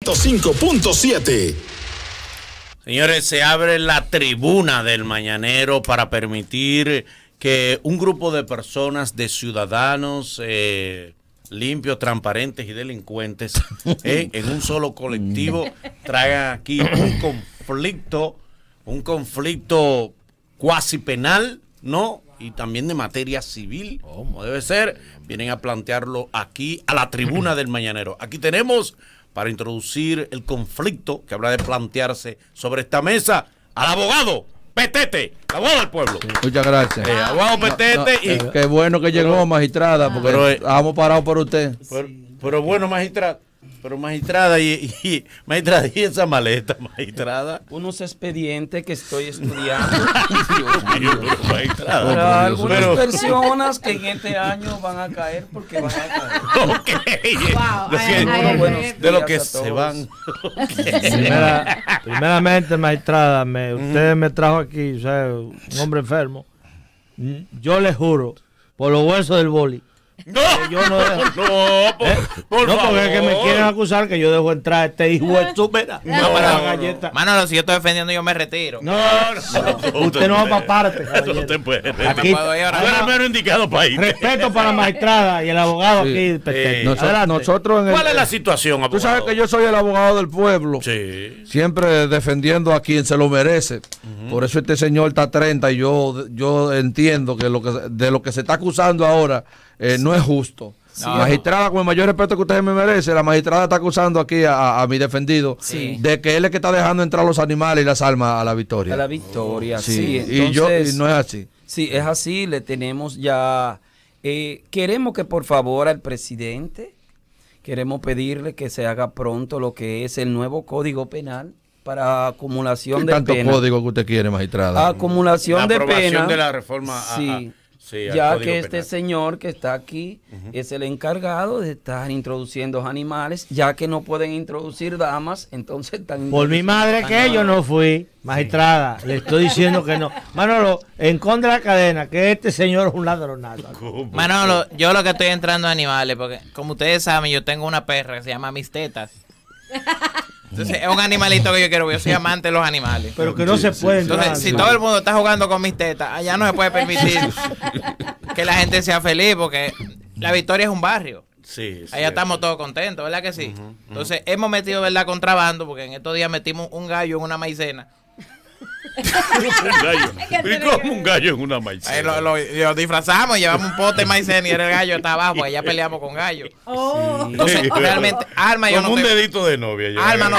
105.7. Señores, se abre la tribuna del Mañanero para permitir que un grupo de personas, de ciudadanos limpios, transparentes y delincuentes en un solo colectivo traigan aquí un conflicto cuasi penal, ¿no? Y también de materia civil, como debe ser. Vienen a plantearlo aquí a la tribuna del Mañanero. Aquí tenemos, para introducir el conflicto que habrá de plantearse sobre esta mesa, al abogado Petete, abogado del pueblo. Muchas gracias. Abogado Petete. Qué bueno que llegó, magistrada, porque estábamos parados por usted. Pero bueno, magistrada. Pero magistrada, magistrada, y esa maleta, magistrada. Unos expedientes que estoy estudiando. Magistrada. Para algunas personas que en este año van a caer porque van a caer. De lo que se van. Primeramente, magistrada, usted me trajo aquí, o sea, un hombre enfermo. Yo le juro, por los huesos del boli. No, yo no dejo. Por favor. Porque es que me quieren acusar que yo dejo entrar a este hijo de su pera. No, para la galleta. Manolo, si yo estoy defendiendo, yo me retiro. No, usted no va para parte. No te puede. Aquí, tú eres mero indicado para ir. Respeto para la magistrada y el abogado aquí. Nosotros ¿Cuál es la situación, abogado? Tú sabes que yo soy el abogado del pueblo. Sí. Siempre defendiendo a quien se lo merece. Por eso este señor está 30 y yo entiendo que de lo que se está acusando ahora no es justo. Magistrada, con el mayor respeto que usted me merece, la magistrada está acusando aquí a mi defendido de que él es que está dejando entrar los animales y las almas a la victoria. A la victoria, sí. Entonces, y no es así. Sí, es así, le tenemos ya... queremos que por favor al presidente, queremos pedirle que se haga pronto lo que es el nuevo Código Penal para acumulación de ¿Tanto pena. código que usted quiere, magistrada? Acumulación de pena. De la reforma. Sí, ya que este señor que está aquí es el encargado de estar introduciendo animales, ya que no pueden introducir damas, entonces están... Por mi madre que yo no fui, magistrada, le estoy diciendo que no. Manolo, en contra de la cadena, que este señor es un ladronazo. Manolo, yo lo que estoy entrando a animales, porque como ustedes saben, yo tengo una perra que se llama Mis Tetas. Entonces es un animalito que yo quiero, yo soy amante de los animales. Pero que no se puede. Entonces, si todo el mundo está jugando con mis tetas, allá no se puede permitir que la gente sea feliz, porque La Victoria es un barrio. Sí, allá estamos todos contentos, ¿verdad que sí? Entonces hemos metido, ¿verdad?, contrabando, porque en estos días metimos un gallo en una maicena. ¿Y cómo un gallo en una maicena? Lo disfrazamos y llevamos un pote de maicena y el gallo está abajo, porque allá peleamos con gallo. Entonces, realmente, Alma yo no un dedito de novia. Alma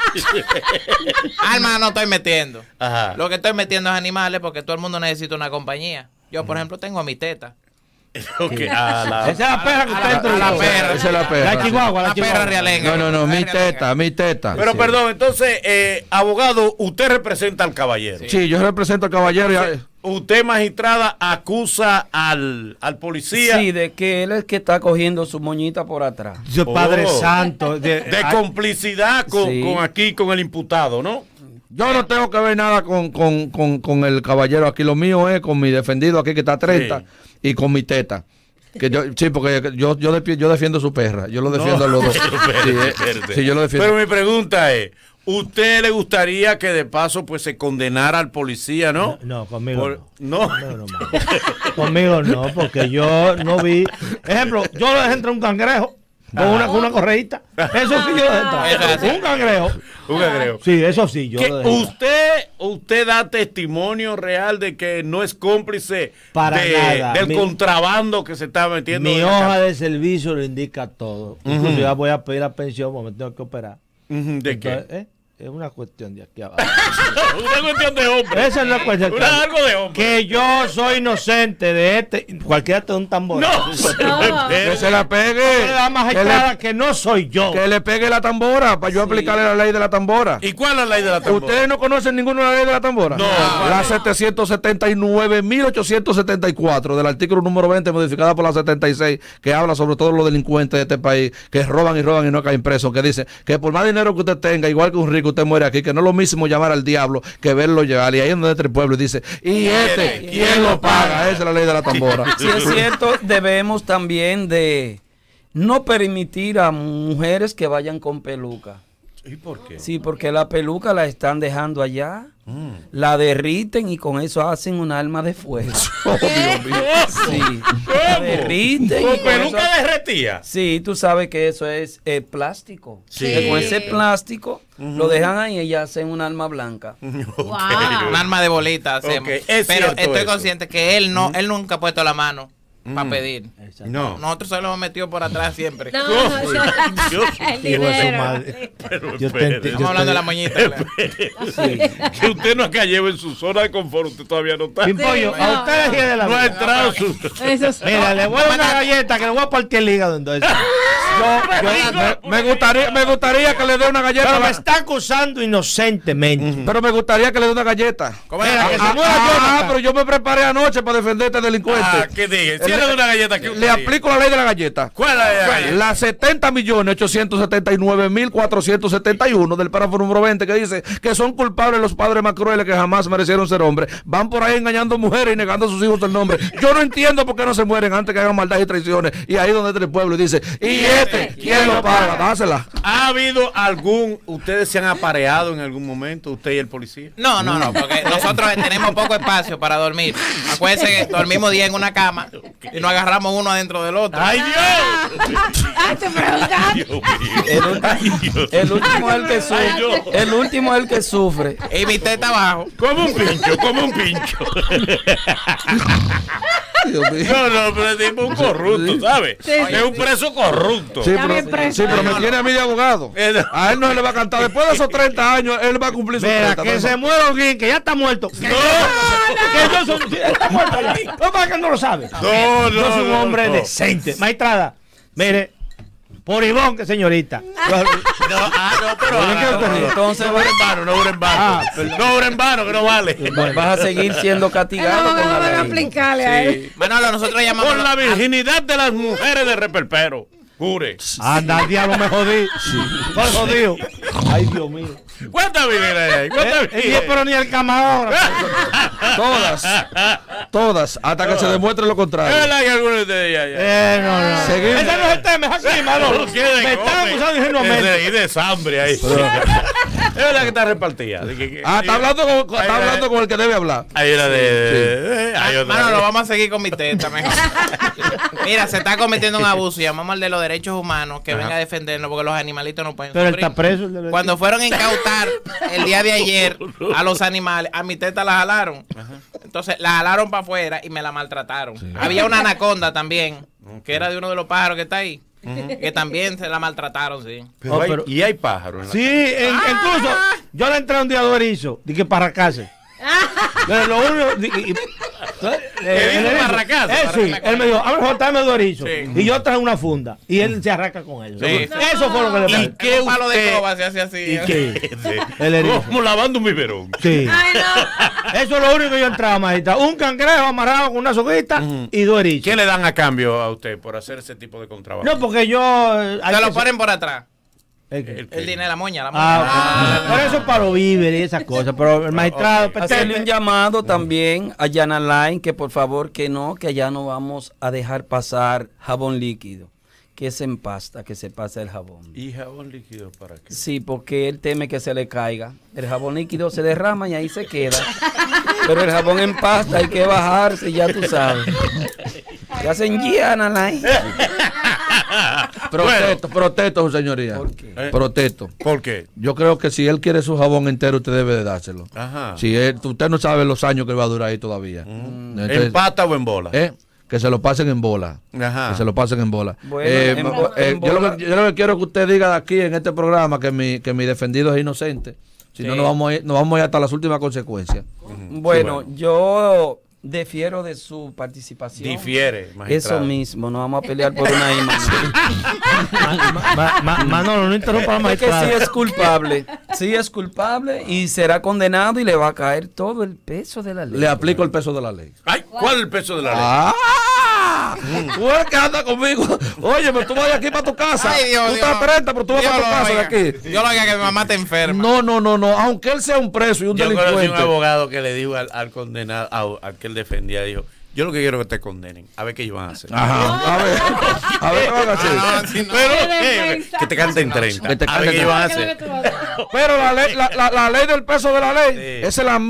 no estoy metiendo. Ajá. Lo que estoy metiendo es animales, porque todo el mundo necesita una compañía. Yo, por ejemplo, tengo a mi teta. Esa es la perra que usted entró. Esa es la perra. La chihuahua, la perra realenga. No, mi teta. Pero perdón, entonces, abogado, usted representa al caballero. Sí, yo represento al caballero. Entonces, usted, magistrada, acusa al policía. Sí, de que él es el que está cogiendo su moñita por atrás. Padre Santo. De complicidad con el imputado, ¿no? Yo no tengo que ver nada con el caballero aquí. Lo mío es con mi defendido aquí que está a 30 y con mi teta. Que porque yo defiendo a su perra. Yo lo defiendo a los dos. Sí, yo lo defiendo. Pero mi pregunta es, ¿usted le gustaría que de paso pues se condenara al policía, no? No, conmigo no. Conmigo no, porque yo no vi. Ejemplo, yo le dejé entrar un cangrejo. Con una correíta. Eso sí yo un cangrejo. Un cangrejo. Sí, eso sí yo lo dejé. Usted da testimonio real de que no es cómplice del contrabando que se está metiendo. Mi hoja de servicio lo indica todo. Incluso ya voy a pedir la pensión porque me tengo que operar. ¿De qué? Es una cuestión de aquí abajo. Una cuestión de hombre. Esa es la cuestión. Algo de hombre. Que yo soy inocente de cualquiera de un tambor. Que se la pegue. La magistrada que no soy yo. Que le pegue la tambora para yo aplicarle la ley de la tambora. ¿Y cuál es la ley de la tambora? ¿Ustedes no conocen ninguna ley de la tambora? No. La 779.874 del artículo número 20 modificada por la 76, que habla sobre todos los delincuentes de este país que roban y no caen presos, que dice que por más dinero que usted tenga, igual que un rico, usted muere aquí, que no es lo mismo llamar al diablo que verlo llegar. Y ahí es donde entra el pueblo y dice, ¿y quién lo paga? Esa es la ley de la tambora. Si es cierto, debemos también de no permitir a mujeres que vayan con peluca. ¿Y por qué? Sí, porque la peluca la están dejando allá, la derriten y con eso hacen un arma de fuego. Oh, Dios mío. Sí, la derriten. y ¿Con con eso- peluca derretía? Sí, tú sabes que eso es plástico. Sí. Que con ese plástico lo dejan ahí y ya hacen un arma blanca. Un arma de bolita hacemos. Ok, es Pero cierto estoy eso. consciente que él nunca ha puesto la mano para pedir. No. Nosotros se lo hemos metido por atrás siempre. Dios. Hijo El de su dinero. madre. Pero Yo te espere. entiendo. Estamos hablando de la moñita. Que usted no acá lleva en su zona de confort, usted todavía no está. Pimpollo, a usted le de la No ha vida. entrado su... Eso es- Mira, le voy a dar una galleta que le voy a partir el hígado entonces. Me gustaría que le dé una galleta. Pero me está acusando inocentemente. Pero me gustaría que le dé una galleta. Mira, que se muera Ah, Jonathan. pero yo me preparé anoche para defender a este delincuente. Ah, ¿qué dije? Si era de una galleta que Le aplico la ley de la galleta. ¿Cuál es la galleta? La 70.879.471 del párrafo número 20 que dice que son culpables los padres más crueles que jamás merecieron ser hombres. Van por ahí engañando mujeres y negando a sus hijos el nombre. Yo no entiendo por qué no se mueren antes que hagan maldad y traiciones. Y ahí donde entra el pueblo y dice, ¿y quién lo paga? Dásela. ¿Ha habido algún, ustedes se han apareado en algún momento, usted y el policía? No, porque nosotros tenemos poco espacio para dormir. Acuérdense que dormimos 10 en una cama y nos agarramos uno adentro del otro. ¡Ay, Dios! Ah, te preguntaste. Dios mío. El último es el que sufre. Dios. El último es el que sufre. Y mi teta abajo. Como un pincho, como un pincho. Dios mío. No, pero es tipo un corrupto, ¿sabes? Sí, Es un preso corrupto. Sí, Está bien preso. sí, pero me tiene a mí de abogado. A él no se le va a cantar. Después de esos 30 años, él va a cumplir sus Mira, 30. que se muera alguien que ya está muerto. Que yo soy, está muerto ya. No, para que no lo sabe. No, Yo soy un no, hombre no. decente. Maestrada, mire, por Ivón, que señorita. No, pero Entonces no en vano, no en vano. No en vano, que no vale. vas a seguir siendo castigado con No, la van a ley. aplicarle a él. Manolo, nosotros llamamos. Por la virginidad de las mujeres de Reperpero. Jure. Anda, al diablo, me jodí. Por jodido. Ay, Dios mío. ¿Cuántas virginidades hay? ¿Cuántas Pero ni el camarón. Todas, hasta que se demuestre lo Es contrario. verdad que algunos de ustedes ya. No. Seguimos. Ese no es el tema, es aquí, Manolo. Me están acusando ingenuamente. Y de hambre ahí. Es verdad que está repartida. Está hablando con el que debe hablar. Ahí era de. Ahí otra. Manolo, vamos a seguir con mi teta mejor. Mira, se está cometiendo un abuso. Llamamos al de los derechos humanos que venga a defendernos porque los animalitos no pueden Pero él sufrir. está preso. Cuando fueron a incautar el día de ayer a los animales, a mi teta la jalaron. Entonces la jalaron para afuera y me la maltrataron. Había una anaconda también, que era de uno de los pájaros que está ahí, que también se la maltrataron, sí. Pero y hay pájaros. En la Sí, incluso yo le entré un día a dos erizos. Dije para arrancarse. Pero lo único. dijo para arrancarse? Sí, él me dijo, a ver, dame dos erizos. Sí. Y yo traje una funda. Y él se arranca con ellos. Sí. Eso fue lo que le pasó. ¿Qué un palo de coba se hace así? ¿Y qué? El erizo. Como lavando un biberón. Sí. Ay, no. Eso es lo único que yo entraba, maestra. Un cangrejo amarrado con una soguita y dos erizos. ¿Qué le dan a cambio a usted por hacer ese tipo de contrabajo? No, porque yo. Se lo ponen por atrás. ¿El qué? El dinero, la moña, la moña. Ah, ok. Pero eso es para los víveres y esas cosas. Pero el magistrado. Hacerle un llamado también a Yana Line que por favor que allá no vamos a dejar pasar jabón líquido, que se empasta, que se pasa el jabón. ¿Y jabón líquido para qué? Sí, porque él teme que se le caiga. El jabón líquido se derrama y ahí se queda. Pero el jabón en pasta hay que bajarse, ya tú sabes. ¿Qué hacen Yana Line? Protesto, su señoría. ¿Por qué? Protesto. ¿Por qué? Yo creo que si él quiere su jabón entero, usted debe de dárselo. Ajá. Si usted no sabe los años que va a durar ahí todavía. Entonces, ¿En pata o en bola? que se lo pasen en bola. Ajá. Que se lo pasen en bola. Bueno, en yo, bola. lo que quiero es que usted diga aquí en este programa que mi defendido es inocente. Si no, nos vamos a ir hasta las últimas consecuencias. Bueno, yo defiero de su participación. Difiere, Eso magistrado. mismo, no vamos a pelear por una imagen. Manolo, no interrumpa a la Es que magistrada. sí es culpable y será condenado y le va a caer todo el peso de la ley. Le aplico el peso de la ley. Ay, ¿cuál es el peso de la ley? ¡Ah! Tú eres que anda conmigo. Oye, pero tú vas de aquí para tu casa. Ay, Dios, tú Dios. estás 30, pero tú vas Dios para tu lo casa de oiga. aquí. Yo lo oiga que mi mamá te enferma. No. Aunque él sea un preso y un Yo conocí un delincuente. abogado que le dijo al condenado, al que él defendía, dijo, Yo lo que quiero es que te condenen. A ver qué ellos van a hacer. Ajá. A ver qué van a hacer. Que te canten 30. Que te A ver qué ellos van a ¿Qué es hacer. lo que tú vas a hacer? Pero la ley del peso de la ley, Sí. esa es la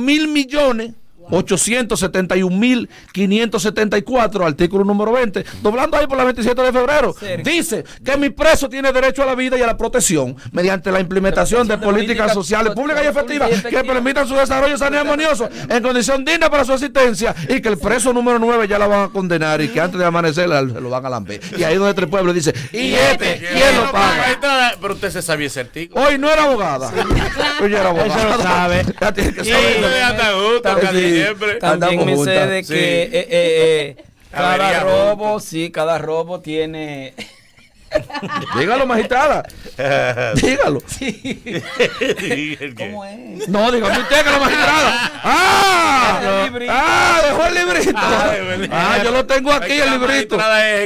1.871.574, artículo número 20, doblando ahí por la 27 de febrero. Dice que mi preso tiene derecho a la vida y a la protección mediante la implementación de políticas sociales públicas y efectivas que permitan su desarrollo sano y armonioso en condición digna para su asistencia, y que el preso número 9 ya la van a condenar y que antes de amanecer se lo van a lamber. Y ahí donde Tres Pueblos dice, ¿y este quién lo paga? Pero usted se sabía ese artículo. Hoy no era abogada. Hoy ya era abogada. Eso lo sabe. Ya tiene que Sí. saberlo. También Siempre. me Andamos sé de juntas. que cada Averíamos robo, sí, cada robo tiene... Dígalo, magistrada. Dígalo. ¿Cómo es? No, dígame usted que la magistrada. El librito. Dejó el librito. Yo lo tengo aquí, el librito.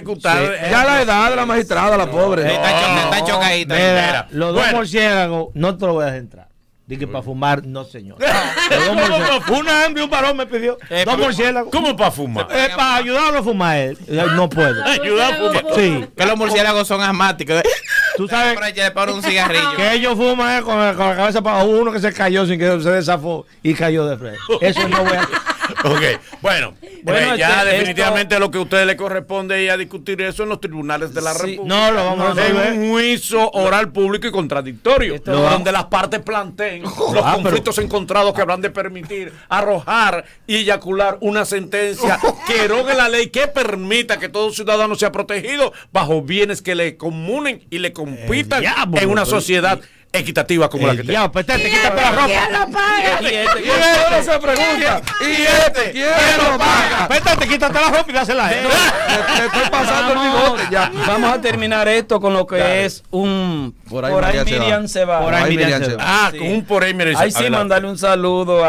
Ya la edad de la magistrada, la pobre. Está chocadita. Mira, los dos Bueno. murciélagos no te lo voy a dejar entrar. Dije para fumar, no señor. Los dos murciélagos. Una hembra y un varón me pidió. Dos murciélagos. ¿Cómo para fumar? Para ayudarlo a fumar él. No puedo. Ayuda a fumar. Sí. Que los murciélagos son asmáticos. Tú sabes Por ahí le ponen un cigarrillo. que ellos fuman con la cabeza para uno que se cayó sin que se desafó y cayó de frente. Eso no voy a... Ok, bueno, Bueno, ya esto- definitivamente lo que a ustedes le corresponde es a discutir eso en los tribunales de la Sí. República. No, lo vamos a En resolver. un juicio oral público y contradictorio, Esto donde las partes planteen los conflictos encontrados que habrán de permitir arrojar y eyacular una sentencia que erogue la ley que permita que todo ciudadano sea protegido bajo bienes que le comunen y le compitan diablo, en una pero- sociedad equitativa como la que tenemos. Ya, pues te quítate la ropa. ¿Quién lo paga? Y este- Y él se pregunta, ¿y este quién lo paga? Vete, quítate la ropa y dásela a él. Le estoy pasando el bigote ya. Vamos a terminar esto con lo que es un... Por ahí Miriam se va. Miriam se va. Por ahí Miriam se va. Ah, Sí. con un por ahí, mire, Ahí sí, adelante. mandarle un saludo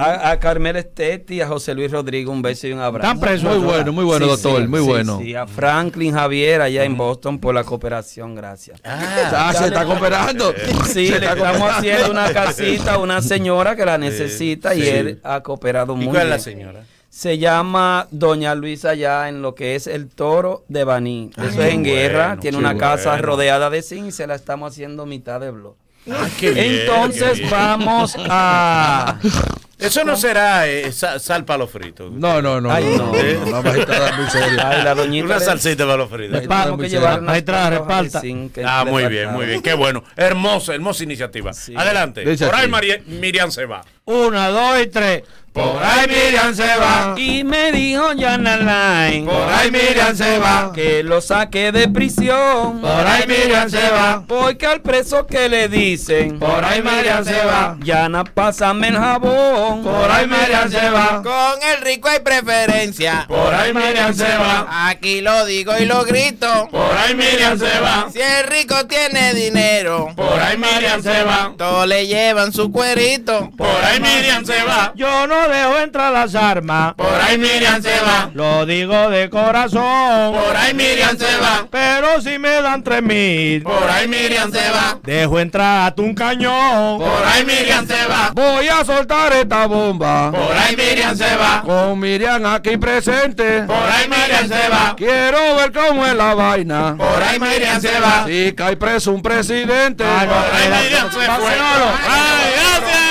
a Carmela Estetti, a José Luis Rodríguez, un beso y un abrazo. Están presos. Muy bueno, Sí, doctor, sí, muy sí, bueno. sí, a Franklin Javier allá en Boston por la cooperación, gracias. Se está cooperando. Sí, le estamos haciendo una casita a una señora que la necesita y sí. él ha cooperado ¿Y muy cuál es la bien. señora? Se llama Doña Luisa allá en lo que es el Toro de Baní. Eso es en qué guerra, bueno, tiene qué una casa bueno. rodeada de zinc y se la estamos haciendo mitad de blog. Qué bien, Entonces qué bien. vamos a... Eso no será sal para los fritos. No. Ay, no. La magistrada es muy seria. Ay, la doñita Una le- salsita para los fritos. Tenemos que muy llevar seria. unas Maestrada, hojas de reparta. zinc que Ah, le muy bien, faltaba. muy bien. Qué bueno. Hermosa iniciativa. Sí. Adelante. Dice Por ahí así. Miriam se va. 1, 2 y 3. Por ahí Miriam se va. Y me dijo Yana Line, Por ahí Miriam se va. que lo saque de prisión. Por ahí Miriam se va. Porque al preso que le dicen, Por ahí Miriam se va. Yana, pásame el jabón. Por ahí Miriam se va. Con el rico hay preferencia. Por ahí Miriam se va. Aquí lo digo y lo grito. Por ahí Miriam se va. Si el rico tiene dinero, Por ahí Miriam se va. todos le llevan su cuerito. Por ahí Miriam se va. Yo no dejo entrar las armas. Por ahí Miriam se va. Lo digo de corazón. Por ahí Miriam se va. Pero si me dan 3,000, Por ahí Miriam se va. dejo entrar hasta un cañón. Por ahí Miriam se va. Voy a soltar esta bomba. Por ahí Miriam se va. Con Miriam aquí presente. Por ahí Miriam se va. Quiero ver cómo es la vaina. Por ahí Miriam se va. Si cae preso un presidente. Ah, no, Por ahí espérate. Miriam se fue. Vacíalo. Ay, gracias.